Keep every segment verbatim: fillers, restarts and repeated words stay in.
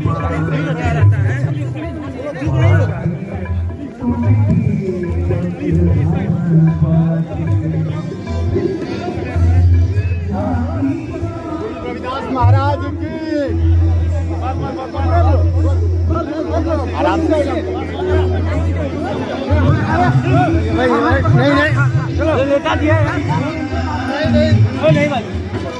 महाराज की आराम से नहीं नहीं नहीं चलो लेटा दिया यार नहीं नहीं नहीं भाई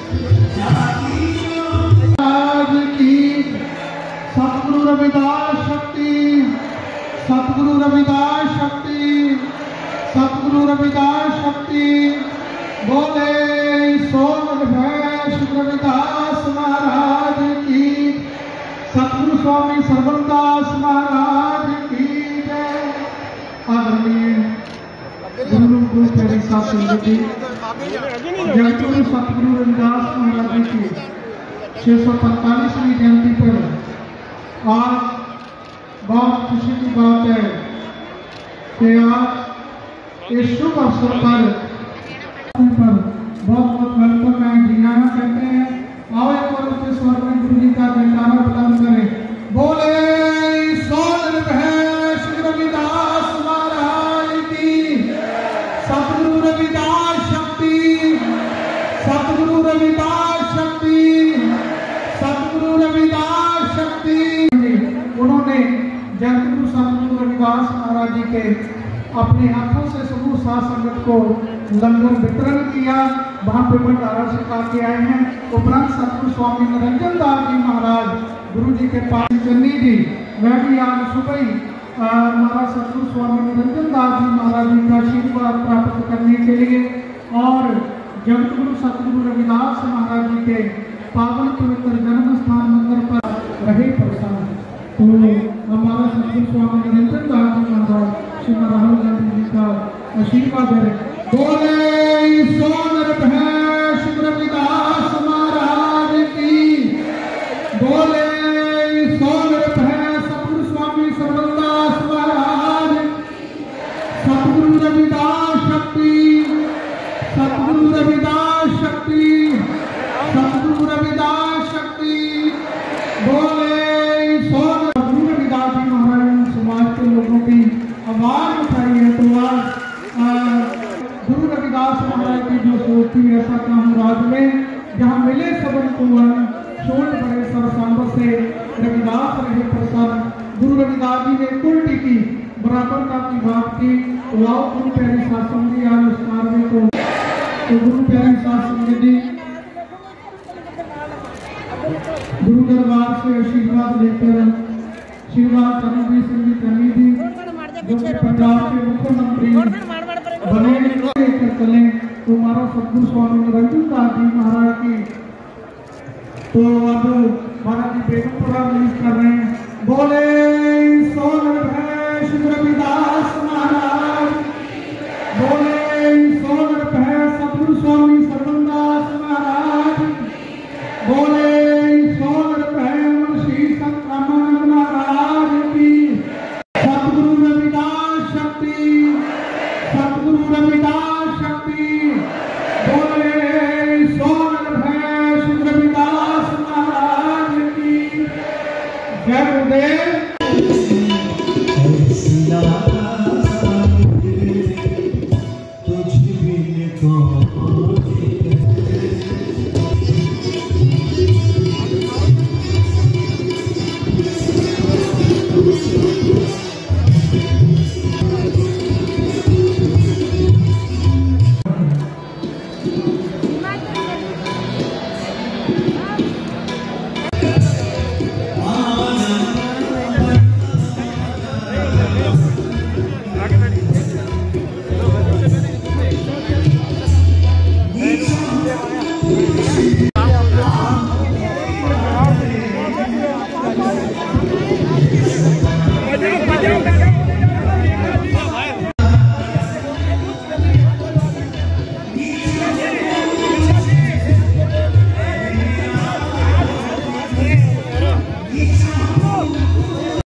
आज की सतगुरु रविदास शक्ति सतगुरु रविदास शक्ति सतगुरु रविदास शक्ति बोले सोन भैंस रविदास महाराज की सतगुरु स्वामी सर्वदास महाराज की जय। आदरणीय गुरु गुरु प्यारी साथ संगति जगतगुरु सतगुरु रविदास महाराज की छह सौ पैंतालीसवीं जयंती पर आज बहुत खुशी की बात है कि आज इस शुभ अवसर पर पर बहुत बहुत वेलकम है जियाना कहते हैं। आओ एक बार उसके स्वर में गुरु जी का जयकारा बुलंद करें। बोले सोन भैंस रविदास महाराज की सतगुरु रविदास शक्ति सतगुरु रविदास शक्ति सतगुरु रविदास शक्ति। उन्होंने जगतगुरु सतगुरु रविदास महाराज जी के अपने हाथों से समूह साथ संगत को लंगर वितरण किया। वहां पे भंडारा सिखा के आए हैं। उपरांत सतगुरु स्वामी निरंजन दास जी महाराज गुरु जी के पास चन्नी जी वह भी आज सुबह ही महाराज सतगुरु स्वामी निरंजन दास जी महाराज जी का आशीर्वाद प्राप्त करने के लिए और जगतगुरु सतगुरु रविदास महाराज जी के पावन पवित्र जन्म स्थान मंदिर पर रहे प्रसन्न। तो हमारा सतगुरु स्वामी निरंजन दास जी महाराज श्री राहुल गांधी जी का आशीर्वाद है। बोले सोन भैंस रविदास महाराज की बोले सोन भैंस सतगुरु स्वामी सर्वदास महाराज सतगुरु रविदास शक्ति सतगुरु रविदास शक्ति सतगुरु रविदास शक्ति बोले सोन गुरु रविदास जी महाराज समाज के लोगों की आवाज उठाई है। तो आज गुरु रविदास महाराज की जो सोचती ऐसा काम राज में जहाँ मिले सबन को छोट बड़े सरसांब से रविदास रहे प्रसन्न। गुरु रविदास जी ने उल्टी की बराबरता की बात की। लाओ गुरु प्यारी शासन जी आज उस कार्य को तो गुरु प्यारी शासन जी गुरु दरबार से आशीर्वाद लेकर आशीर्वाद चरणवीर सिंह जी चन्नी जी जो पंजाब के मुख्यमंत्री बने लेकर चले। तो हमारा सतगुरु स्वामी निरंजन दास जी महाराज की तो अब महाराज जी बेगमपुरा रिलीज कर रहे हैं। बोले सोन भैंस रविदास महाराज बोले सोन भैंस सतगुरु स्वामी सर्वदास महाराज बोले सोन भैंस श्री संत रामानंद महाराज की सतगुरु रविदास शक्ति सतगुरु रविदास शक्ति बोले सोन भैंस रविदास महाराज की जय गुरुदेव।